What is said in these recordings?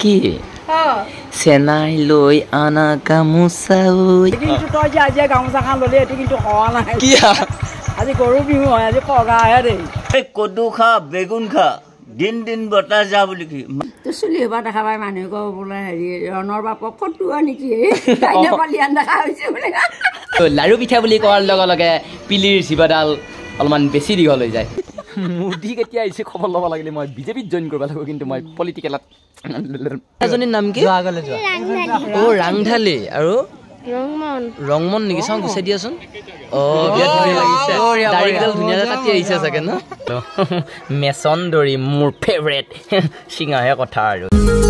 কি চেনাই লৈ আনা গামোচা কিন্তু তই যে আজি গামোচাখন ল'লি এইটো কিন্তু হোৱা নাই কি আজি গৰু বিহু হয় আজি পগাহে দেই কদু খা বেগুন খা দিন দিন বতাহ যা বুলি কি তো চুলি হবা দেখা পাই মানুহে কব বোলে হেৰি ৰণৰ বাপক ফটোৱা নেকি পালিয়ান দেখা হৈছে বোলে লাৰু পিঠা বুলি কোৱাৰ লগে লগে পিলিৰ জিভাডাল অলপমান বেছি দীঘল হৈ যায় মোদী কেতিয়া আহিছে খবৰ ল'ব লাগিলে মই বিজেপিত জইন কৰিব লাগিব কিন্তু মই পলিটিকেলত এজনীৰ নাম কি ৰাংঢালী আৰু ৰংমন নেকি চাওঁ গুচাই দিয়াচোন দাড়িডাল ধুনীয়াকৈ কাটি আহিছে চাগে ন মেচন দৰি মোৰ ফেভৰেট চিঙাহে কথা আৰু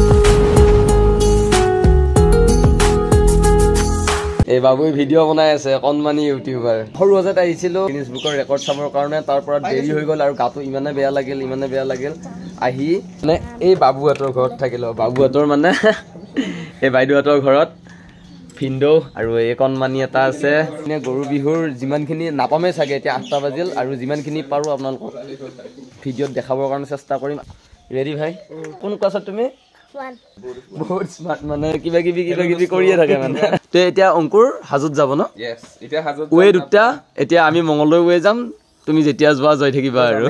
এই বাবুই ভিডিঅ' বনাই আছে অকণমানি ইউটিউবাৰ সৰু সজাত আহিছিলোঁ গিনিজ বুকৰ ৰেকৰ্ড চাবৰ কাৰণে তাৰ পৰা দেৰি হৈ গ'ল আৰু গাটো ইমানে বেয়া লাগিল আহি মানে এই বাবুহঁতৰ ঘৰত থাকিলোঁ বাবুহঁতৰ মানে এই বাইদেউহঁতৰ ঘৰত ভিনদেউ আৰু এই কণমানি এটা আছে গৰু বিহুৰ যিমানখিনি নাপামেই চাগে এতিয়া 8টা বাজিল আৰু যিমানখিনি পাৰোঁ আপোনালোকক ভিডিঅ'ত দেখাবৰ কাৰণে চেষ্টা কৰিম ৰেডি ভাই কোন ক্লাছত তুমি বহুত স্মাৰ্ট মানে কিবা কিবি কৰিয়ে থাকে মানে তো এতিয়া অংকুৰ হাজোত যাব ন ৱে দুটা এতিয়া আমি মঙলদৈ ৱে যাম তুমি যেতিয়া যোৱা যাই থাকিবা আৰু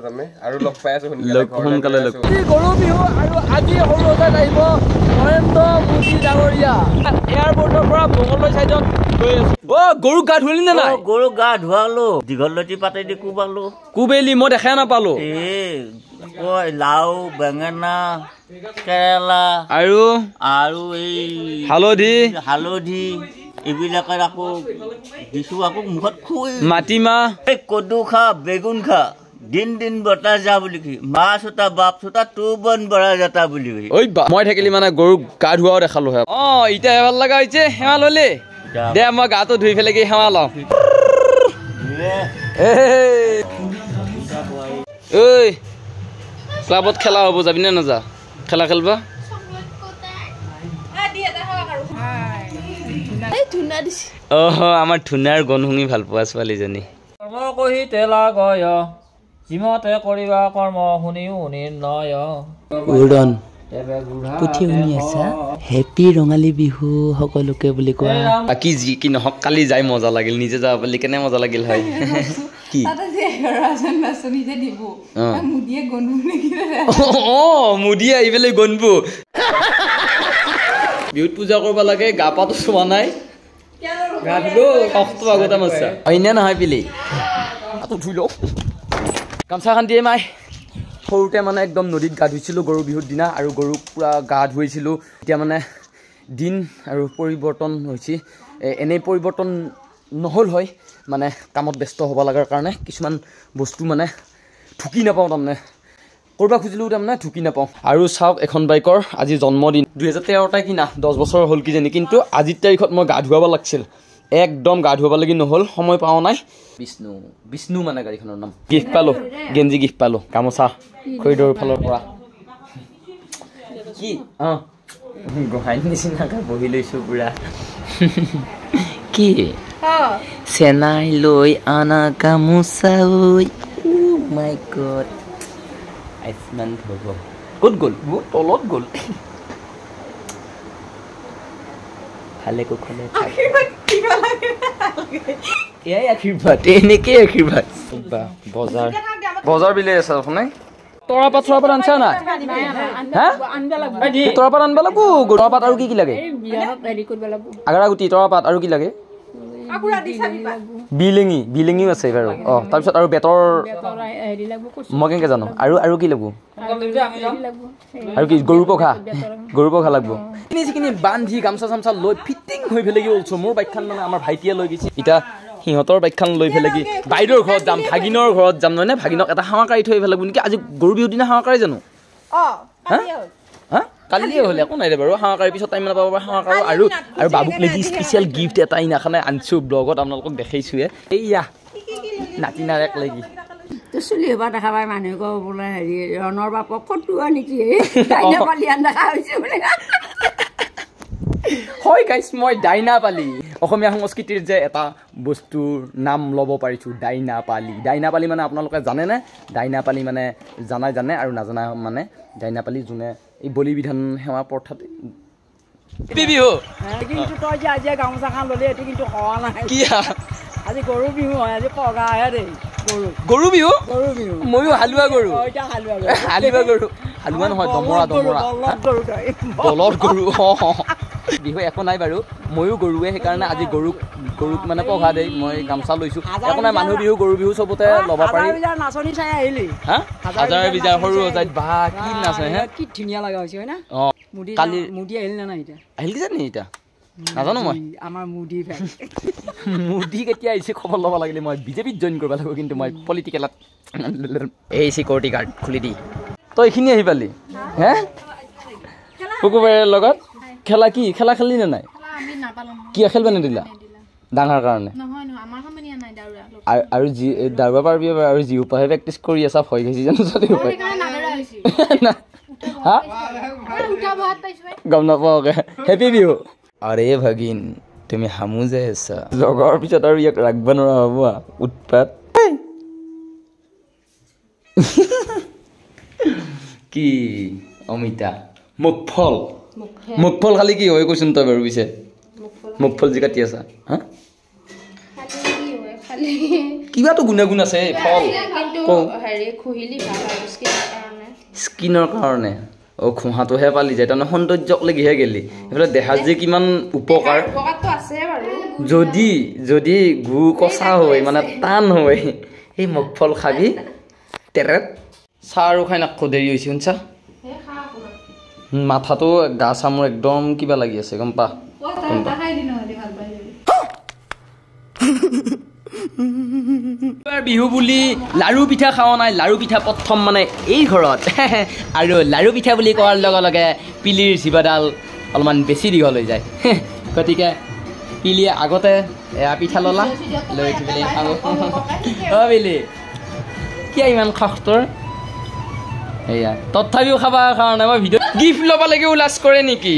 সোনকালে লগ গৰু বিহু আৰু আজি সৰু সজাত আহিব নৰেন্দ্ৰ মোদী ডাঙৰীয়া এয়াৰপৰ্টৰ পৰা মঙলদৈ চাইডত গৈ আছো গৰু গা ধুলি নে নাই গৰু গা ধুৱালো দীঘলতি পাতেদি কোবালো কুবেলি মই দেখাই নাপালো লাও বেঙেনা কেৰেলা আৰু এই হালধি এইবিলাকৰ আকৌ দিছো আকৌ মুখত খুই মাটিমাহ কদু খা বেগুন খা দিন দিন বতাহ যা বুলি কি মা চোতা বাপ চোতা তো বন বৰা যাতা বুলি ঐ মই থাকিলি মানে গৰু গা ধুৱাও দেখালো হে এতিয়া ভাল লগা হৈছে সেৱা ললে দে মই গাটো ধুই পেলাই কি সেৱা লওঁ ঐ ক্লাবত খেলা হ'ব যাবি নে নাযা খেলা খেলবা আমাৰ ধুনাৰ গণ শুনি ভাল পোৱা ছোৱালীজনী কৰ্ম কহি তেলা গয় যিমতে কৰিবা কৰ্ম শুনিও নিৰ্ণয় উৰণ পুথি শুনি আছা হেপী ৰঙালী বিহু সকলোকে বুলি কোৱা বাকী যি কি নহওক কালি যাই মজা লাগিল নিজে যাব বুলি কেনে মজা লাগিল হয় কি মুদিয়ে আহি পেলাই গণবো বিহুত পূজা কৰিব লাগে গা পাতো চোৱা নাই গা ধুলো শক্ত আগতে মাছা অন্য নহয় পিলি ধুই লওঁ গামোচাখন দিয়ে মাই সৰুতে মানে একদম নদীত গা ধুইছিলোঁ গৰু বিহুৰ দিনা আৰু গৰুক পূৰা গা ধুৱাইছিলোঁ এতিয়া মানে দিন আৰু পৰিৱৰ্তন হৈছে এনেই পৰিৱৰ্তন নহ'ল হয় মানে কামত ব্যস্ত হ'ব লগাৰ কাৰণে কিছুমান বস্তু মানে ঢুকি নাপাওঁ তাৰমানে কৰিব খুজিলেও তাৰমানে ঢুকি নাপাওঁ আৰু চাওক এখন বাইকৰ আজি জন্মদিন 2013 কিনা 10 বছৰ হ'ল কিজানি কিন্তু আজিৰ তাৰিখত মই গা ধুৱাব লাগিছিল একদম গা ধুৱাব লাগি নহ'ল সময় পাওঁ নাই বিষ্ণু মানে গাড়ীখনৰ নাম গিফ্ট পালোঁ গেঞ্জি গিফ্ট পালোঁ গামোচা খৰিদৰ ফালৰ পৰা কি গোহাঁই নিচিনাকৈ বহি লৈছোঁ পুৰা কি চেনাই লৈ আনা গামোচা মাই গড আইচমান হ'ব ক'ত গ'ল মোৰ তলত গ'ল ভালে কুশলে এয়াই আশীৰ্বাদ এনেকেই আশীৰ্বাদ বজাৰ বিলাই আছে আপুনি তৰাপাত চৰাপাত আনছা নাই হা তৰাপাত আনবা লাগব তৰাপাত আৰু কি লাগে আগাৰাগুটি তৰাপাত আৰু কি লাগে বিলেঙিও আছে বাৰু তাৰপিছত আৰু বেতৰ মই কেনেকৈ জানো আৰু কি লাগব আৰু কি গৰু পঘা লাগব যিখিনি বান্ধি গামোচা চামচা লৈ ফিটিং হৈ পেলাই কি ওলছো মোৰ বাইকখন মানে আমাৰ ভাইটিয়ে লৈ গৈছে এতিয়া সিহঁতৰ বাইকখন লৈ পেলাই কি বাইদেউৰ ঘৰত যাম ভাগিনৰ ঘৰত যাম নহয় নে ভাগিনক এটা হাৱা কাঢ়ি থৈ আহিব লাগিব নেকি আজি গৰু বিহুৰ দিনা হাৱা কাঢ়ি জানো হা কালিয়ে হ'লে একো নাই দে বাৰু হাৱা কাঢ়ি পিছত টাইম নাপাব বাৰু হাৱা কাঢ়ো আৰু বাবুক লাগি স্পেচিয়েল গিফ্ট এটা ইনাখনে আনিছোঁ ব্লগত আপোনালোকক দেখাইছোঁহে এইয়া নাতি নাৰেক লাগি চুলি হবা দেখা পাই মানুহে কব বোলে হেৰি ৰণৰ বাপক ফটোৱা নেকি পালিয়ান দেখা হৈছে বোলে হয় গাইছ মই ডাইনাপালি অসমীয়া সংস্কৃতিৰ যে এটা বস্তুৰ নাম ল'ব পাৰিছোঁ ডাইনাপালি মানে আপোনালোকে জানেনে ডাইনাপালি মানে জানে আৰু নাজানা মানে ডাইনাপালি যোনে এই বলি বিধান সেৱা প্ৰথাতে বিহু কিন্তু তই যে আজি গামোচাখন ল'লি এইটো কিন্তু হোৱা নাই কি আজি গৰু বিহু হয় আজি পগাহে দেই গৰু বিহু গৰু বিহু ময়ো হালোৱা গৰু হালোৱা গৰু হালোৱা নহয় দমৰা দলত গৰু বিহু একো নাই বাৰু ময়ো গৰুৱে সেইকাৰণে আজি গৰুক মানে পঘা দেই মই গামোচা লৈছোঁ একো নাই মানুহ বিহু গৰু বিহু চবতে ল'ব পাৰি নাচনি চাই আহিলি হাজাৰ বিজাৰ সৰু সজাইত বা কি নাচে হে কি ধুনীয়া লগা হৈছে হয় না অঁ কালি মুদি আহিল নে নাই এতিয়া আহিল কি জানি এতিয়া নাজানো মই আমাৰ মুদি মুদি কেতিয়া আহিছে খবৰ ল'ব লাগিলে মই বিজেপিত জইন কৰিব লাগিব কিন্তু মই পলিটিকেলত এই চিকিউৰিটি গাৰ্ড খুলি দি তই এইখিনি আহি পালি হে শুকুৰবাৰৰ লগত খেলা কি খেলা খেলি নে নাই কি খেলিব নিদিলা ডাঙৰ কাৰণে আৰু যি দাউৰা পাৰিবি আৰু যি উপায়ে প্ৰেক্টিচ কৰি আছা ভয় খাইছি জানো যদি উপায় হা গম নাপাওঁকে হেপী বিহু আৰে ভাগিন তুমি হামু যাই আছা লগৰ পিছত আৰু ইয়াক ৰাখিব নোৱাৰা হ'ব উৎপাত কি অমিতা মুখফল খালি কি হয় কৈছোন তই বাৰু পিছে মুখফল যি কাটি আছা হা কিবাটো গুণাগুণ আছে ফল স্কিনৰ কাৰণে অ' খোহাটোহে পালি যায় তাৰমানে সৌন্দৰ্যক লাগিহে গেলি এইফালে দেহা যে কিমান উপকাৰ যদি গু কচা হয় মানে টান হয় সেই মুখফল খাবি তেৰেত চাহ আৰু খাই নাকো দেৰি হৈছে শুনছা মাথাটো গা চা মোৰ একদম কিবা লাগি আছে গম পা বিহু বুলি লাৰু পিঠা খাৱা নাই লাৰু পিঠা প্ৰথম মানে এই ঘৰত আৰু লাৰু পিঠা বুলি কোৱাৰ লগে লগে পিলিৰ জিভাডাল অলপমান বেছি দীঘল হৈ যায় গতিকে পিলিয়ে আগতে এয়া পিঠা ললা লৈ পিলি খাওঁ অ' পিলি কিয় ইমান খখ তোৰ এয়া তথাপিও খাবা কাৰণে মই ভিডিঅ' গিফ্ট ল'ব লাগে লাজ কৰে নেকি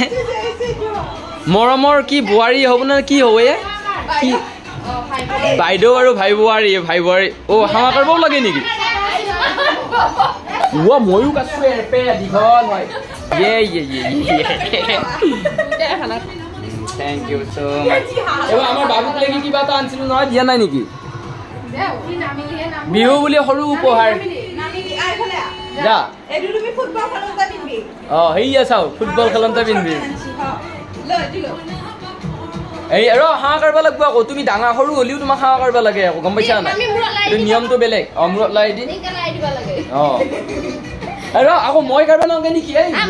মৰমৰ কি বোৱাৰী হ'ব নে কি হ'ব কি বাইদেউ আৰু ভাই বোৱাৰী অ' সেৱা কৰিবও লাগে নেকি ময়ো কাছো দীঘল হয় থেংক ইউ চ' মাছ এইবাৰ আমাৰ বাবুক লাগি কিবা এটা আনিছিলোঁ নহয় দিয়া নাই নেকি বিহু বুলি সৰু উপহাৰ যা অঁ সেয়া চাওঁ ফুটবল খেলতে পিন্ধিবি এই আৰু সেৱা কৰিব লাগিব আকৌ তুমি ডাঙৰ সৰু হ'লেও তোমাক সেৱা কৰিব লাগে আকৌ গম পাইছা নাই এইটো নিয়মটো বেলেগ মূৰত লাই দি অঁ আৰু আকৌ মই কৰিব নালাগে নেকি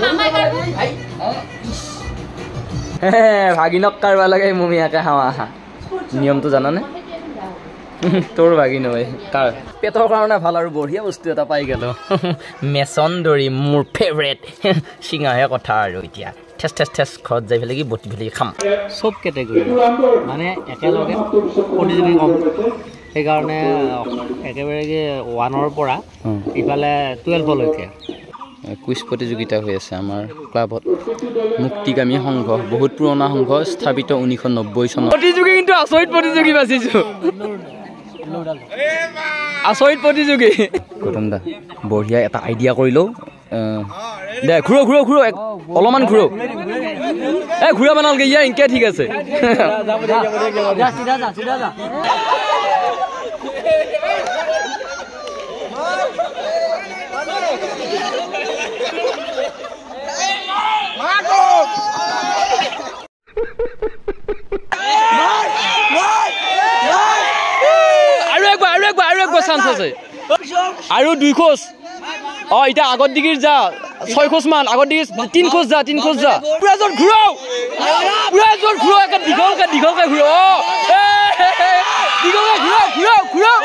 ভাগিনক কাঢ়িব লাগে মমিয়াকে সেৱা নিয়মটো জানানে তোৰ ভাগিন হয় কাৰ পেটৰ কাৰণে ভাল আৰু বঢ়িয়া বস্তু এটা পাই গ'লো মেচন্দৰী মোৰ ফেভৰেট চিঙাহে কথা আৰু এতিয়া ঠেচ ঘৰত যাই পেলাই কি বটি পেলাই খাম চব কেটেগৰী মানে একেলগে প্ৰতিযোগী কম সেইকাৰণে একেবাৰে 1ৰ পৰা ইফালে 12লৈকে কুইজ প্ৰতিযোগিতা হৈ আছে আমাৰ ক্লাবত মুক্তিগামী সংঘ বহুত পুৰণা সংঘ স্থাপিত 1990 চনত প্ৰতিযোগী কিন্তু আচৰিত প্ৰতিযোগী বাচিছো আচৰিত প্ৰতিযোগী গৌতম দা বঢ়িয়া এটা আইডিয়া কৰিলোঁ দে ঘূৰ অলপমান ঘূৰ ঘূৰাব নালাগে ইয়া ইনকে ঠিক আছে আৰু একবাৰ চান্স আছে আৰু 2 খোজ অঁ এতিয়া আগত দিগিৰ যা 6 খোজ মান আগত দিগিৰ 3 খোজ যা পুৰা জোৰ ঘূৰাও একে দীঘলকে ঘূৰাও দীঘলকে ঘূৰাও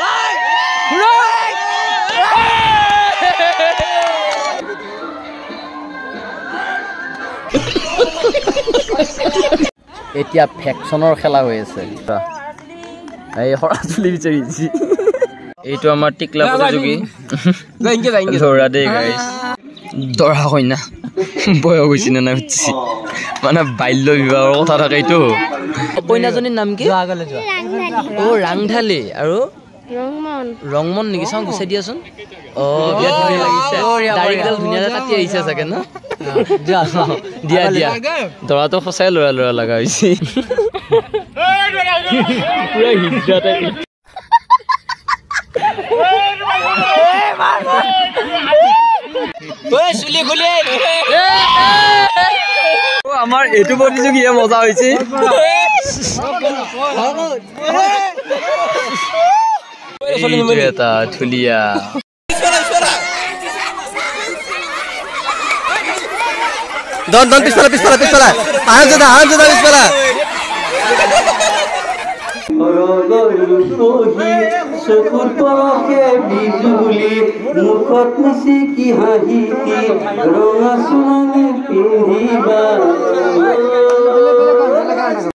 এতিয়া ভেকচনৰ খেলা হৈ আছে এই সৰাচুলি বিচাৰিছি এইটো আমাৰ টিকলা প্ৰতিযোগী ধৰা দেই গাইছ দৰা কইনা বয়স হৈছে নে নাই সুধিছি মানে বাল্য বিবাহৰ কথা থাকে এইটো কইনাজনীৰ নাম কি অ' ৰাংঢালি আৰু ৰংমন নেকি চাওঁ গুচাই দিয়াচোন বিৰাট ধুনীয়া লাগিছে দাড়িডাল ধুনীয়াকৈ কাটি আহিছে চাগে ন দিয়া দিয়া দৰাটো সঁচাই ল'ৰা ল'ৰা লগা হৈছে পুৰা হিজৰাতে চুলি খুলি আমাৰ এইটো প্ৰতিযোগিতা মজা হৈছে এটা Dhulia Don pistola. Ahan jeda pistola. চকুৰ পৰশে বিজুলি মুখত নিচি কি হাঁহিতি ৰঙা চুৰণি পিন্ধিবা